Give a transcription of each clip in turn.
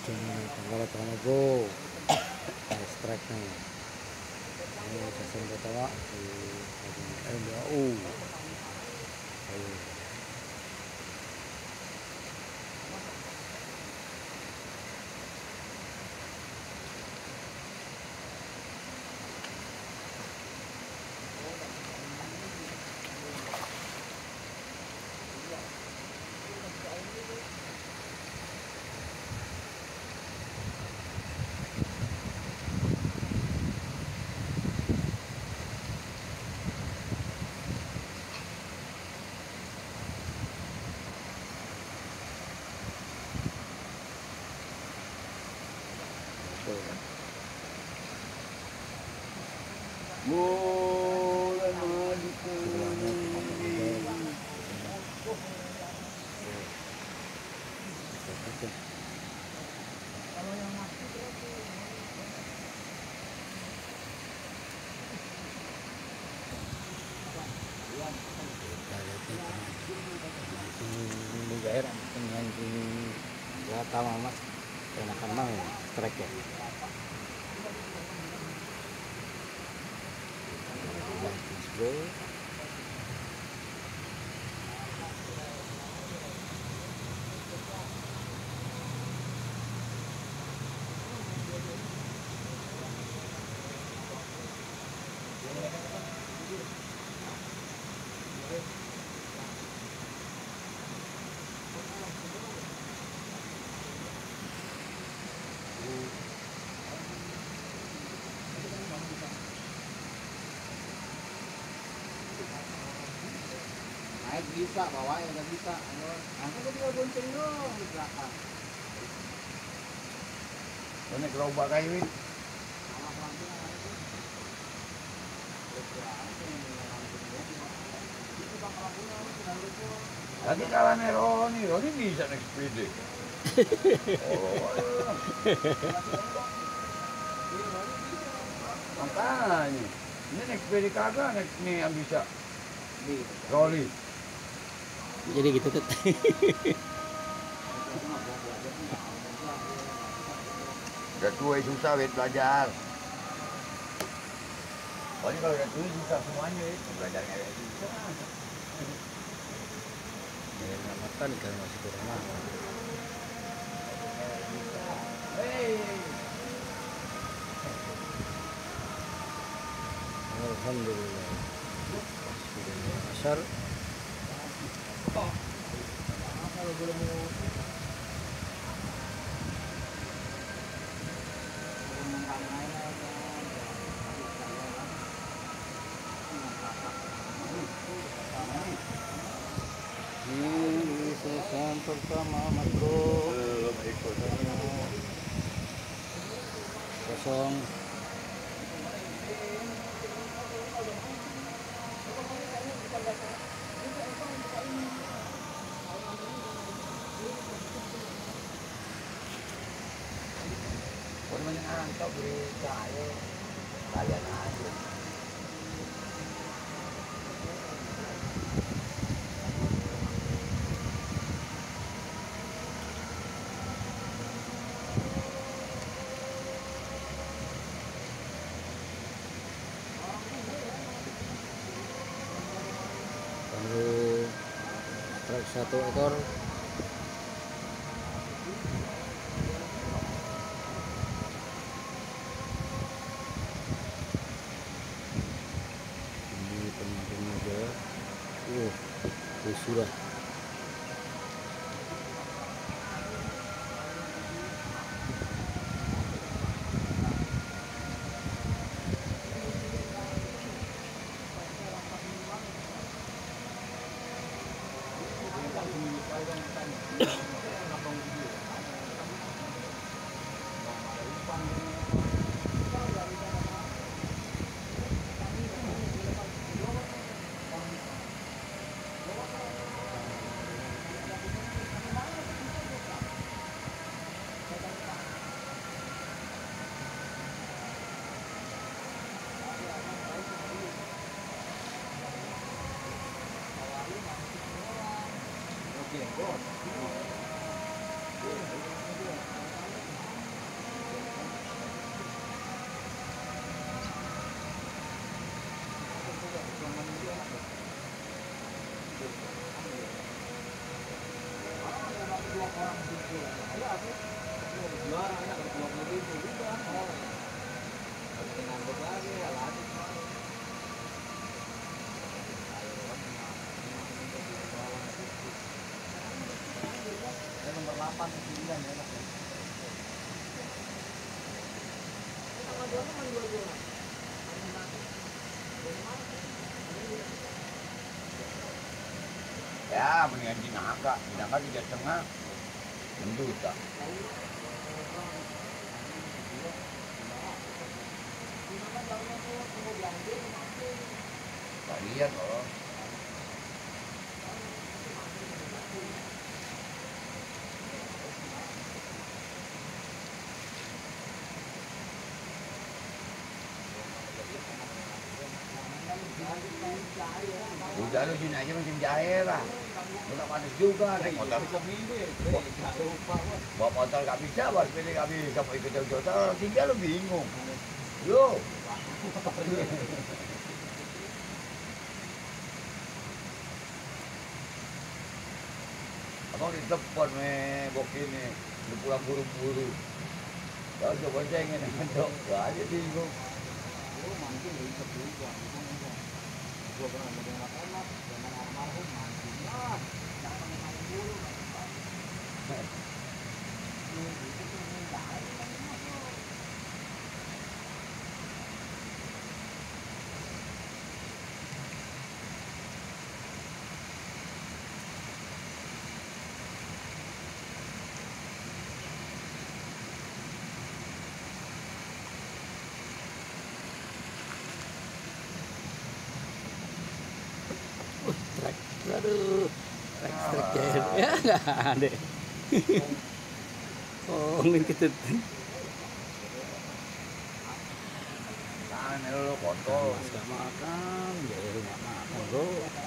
Tanggal tengah go strike nih. Ini season pertama di MBAU. Ayo. Mulai maju ke Ini daerah dengan ini lata mas enakan mang strike ya. Bro. naik bisa, bawa ya nggak bisa. Angkat ke dia bonceng dong di belakang. Naik gerobak kayu ini. Tadi kalahnya Roni bisa naik sepeda. Makanya, ini naik sepeda kagak, naik ini yang bisa. Roli. Jadi gitu tuh. Udah tua susah belajar. Pokoknya kalau udah tua susah semuanya itu belajarnya susah. Makan kan masih kurang makan. Alhamdulillah. Sudah asar. Kalau belum ini season pertama mas bro. Belum ikut. Kosong. Kalau menantau berita ya, kalian aja. Baru truk 1 ekor. Ini penontonnya aja. Sudah. Ya, mendingan Cinangka 3,5 menjuta. Gak lihat loh. Udah lu sini aja mesin jahe lah. Udah panas juga naik motor. Bawa motor gak bisa, bawa sepeda gak bisa, mau ikut jauh-jauh tinggal lu bingung. Yo. Abang di depan bokini, lu pulang buru-buru. Kalau coba cengin, dok, gak aja bingung. Gua pernah jadi anak-anak, zaman almarhum mancing. Jangan main dulu. Aduh, trek ya nggak ada. Oh, min ketut. Jangan lu kontol. Nggak makan, ya nggak makan bro.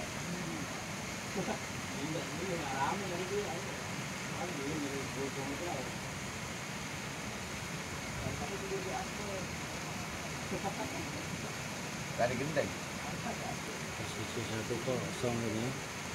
Dari gendeng. Posisi 1-0 ini.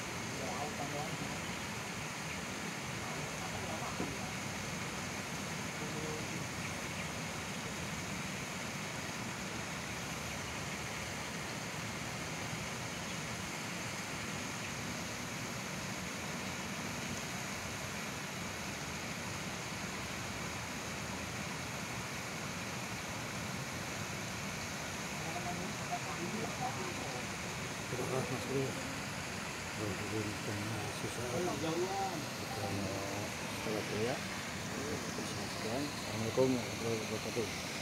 Terima kasih Mas Bro. Berikan susah. Kita setelah ya. Assalamualaikum warahmatullahi wabarakatuh.